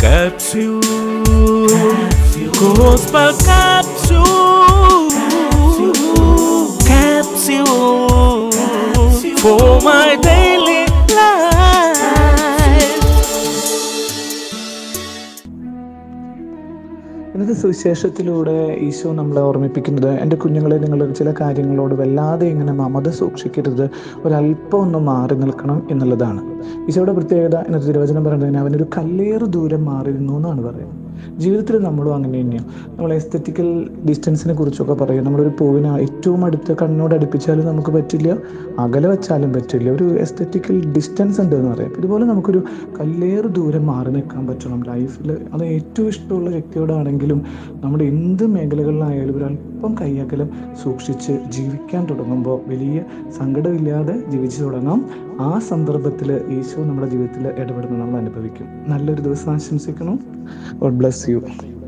Capsule, gospel capsule, capsule for my daily life. ഇന്നത്തെ സുവിശേഷത്തിലൂടെ ഈശോ നമ്മളെ ഓർമ്മിപ്പിക്കുന്നത്, എൻ്റെ കുഞ്ഞുങ്ങളെ നിങ്ങൾ ചില കാര്യങ്ങളോട് വല്ലാതെ ഇങ്ങനെ മമത സൂക്ഷിക്കരുത്, ഒരല്പം ഒന്ന് മാറി നിൽക്കണം എന്നുള്ളതാണ്. ഈശോയുടെ പ്രത്യേകത ഇന്നത്തെ തിരുവചനം പറയുന്നതിന് അവനൊരു കല്ലേറ് ദൂരം മാറിയിരുന്നു എന്നാണ് പറയുന്നത്. ജീവിതത്തിൽ നമ്മളും അങ്ങനെ തന്നെയാണ്. നമ്മൾ എസ്തെറ്റിക്കൽ ഡിസ്റ്റൻസിനെ കുറിച്ചൊക്കെ പറയും. നമ്മളൊരു പൂവിനെ ഏറ്റവും അടുത്ത് കണ്ണോട് അടുപ്പിച്ചാലും നമുക്ക് പറ്റില്ല, അകലെ വെച്ചാലും പറ്റില്ല. ഒരു എസ്തെറ്റിക്കൽ ഡിസ്റ്റൻസ് ഉണ്ട് എന്ന് പറയാം. ഇതുപോലെ നമുക്കൊരു കല്ലേറ് ദൂരം മാറി നിൽക്കാൻ പറ്റണം ലൈഫിൽ. അത് ഏറ്റവും ഇഷ്ടമുള്ള വ്യക്തിയോടാണെങ്കിലും നമ്മുടെ എന്ത് മേഖലകളിലായാലും ഒരല്പം കയ്യകലം സൂക്ഷിച്ച് ജീവിക്കാൻ തുടങ്ങുമ്പോൾ വലിയ സങ്കടമില്ലാതെ ജീവിച്ചു തുടങ്ങാം. ആ സന്ദർഭത്തിൽ ഈശോ നമ്മുടെ ജീവിതത്തിൽ ഇടപെടുന്നത് നമ്മൾ അനുഭവിക്കും. നല്ലൊരു ദിവസം ആശംസിക്കണം. God bless you.